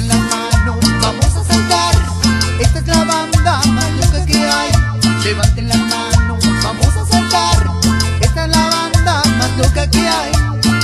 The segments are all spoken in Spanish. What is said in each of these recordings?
Levanten las manos, vamos a saltar. Esta es la banda más loca que hay. Levanten las manos, vamos a saltar. Esta es la banda más loca que hay.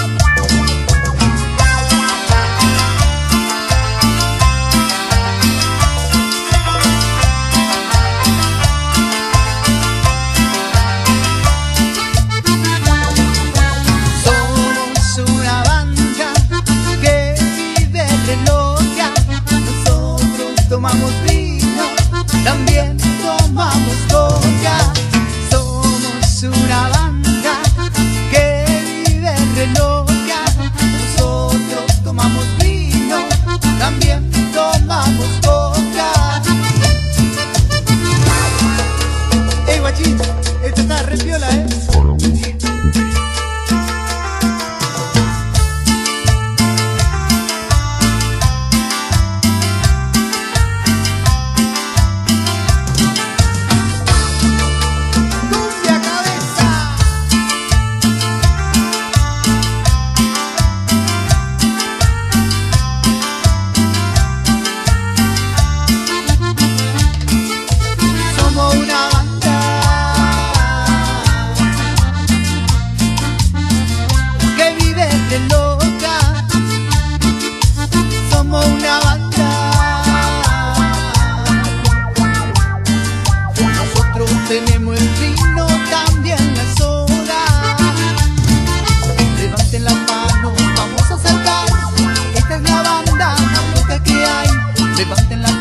Somos una banda que vive re loca. Nosotros tomamos vino, también tomamos coca. Somos una banda que vive re loca. Nosotros tomamos vino, también tomamos coca. Ey, guachín, esto está re piola, ¡Cumbia cabeza! Somos una banda que vive de loca. Somos una banda. Nosotros tenemos el vino, también la soda. Levanten las manos, vamos a saltar. Esta es la banda más loca que hay. Levanten las